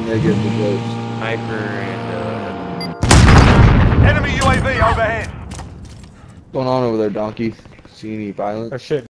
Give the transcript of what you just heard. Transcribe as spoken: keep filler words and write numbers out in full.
they get the ghost. Sniper and uh. Enemy U A V overhead. What's going on over there, donkey? See any violence? Oh shit.